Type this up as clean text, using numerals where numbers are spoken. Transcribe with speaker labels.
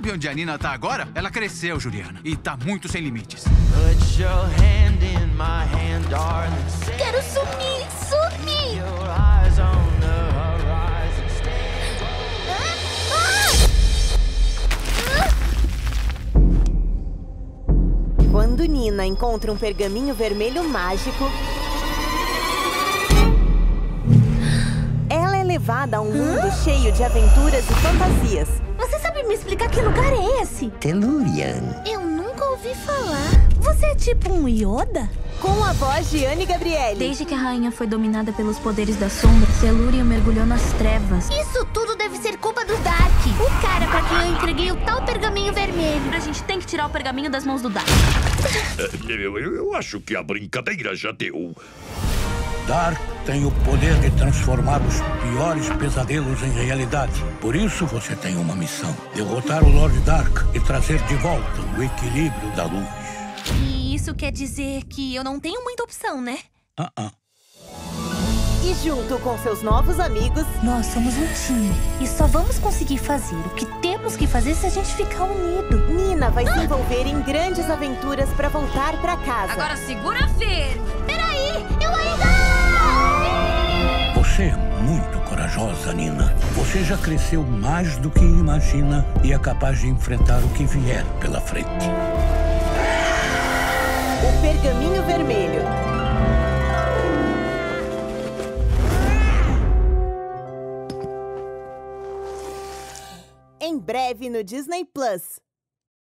Speaker 1: Sabe onde a Nina tá agora? Ela cresceu, Juliana. E tá muito sem limites.
Speaker 2: Put your hand in my hand, darling.
Speaker 3: Quero sumir, sumir!
Speaker 2: Your eyes on the horizon.
Speaker 4: Quando Nina encontra um pergaminho vermelho mágico, ela é levada a um mundo cheio de aventuras e fantasias.
Speaker 3: Você sabe me explicar que lugar é esse?
Speaker 5: Telurian.
Speaker 3: Eu nunca ouvi falar. Você é tipo um Yoda?
Speaker 4: Com a voz de Anne Gabriele.
Speaker 6: Desde que a rainha foi dominada pelos poderes das sombras, Telurian mergulhou nas trevas.
Speaker 3: Isso tudo deve ser culpa do Dark. O cara pra quem eu entreguei o tal pergaminho vermelho.
Speaker 6: A gente tem que tirar o pergaminho das mãos do Dark.
Speaker 7: Eu acho que a brincadeira já deu.
Speaker 8: Dark tem o poder de transformar os piores pesadelos em realidade. Por isso você tem uma missão: derrotar o Lord Dark e trazer de volta o equilíbrio da luz.
Speaker 6: E isso quer dizer que eu não tenho muita opção, né?
Speaker 4: E junto com seus novos amigos,
Speaker 3: Nós somos um time. E só vamos conseguir fazer o que temos que fazer se a gente ficar unido.
Speaker 4: Nina vai se envolver em grandes aventuras para voltar para casa.
Speaker 6: Agora segura firme!
Speaker 3: Peraí, eu ainda...
Speaker 8: Você é muito corajosa, Nina. Você já cresceu mais do que imagina e é capaz de enfrentar o que vier pela frente.
Speaker 4: O Pergaminho Vermelho. Em breve no Disney Plus.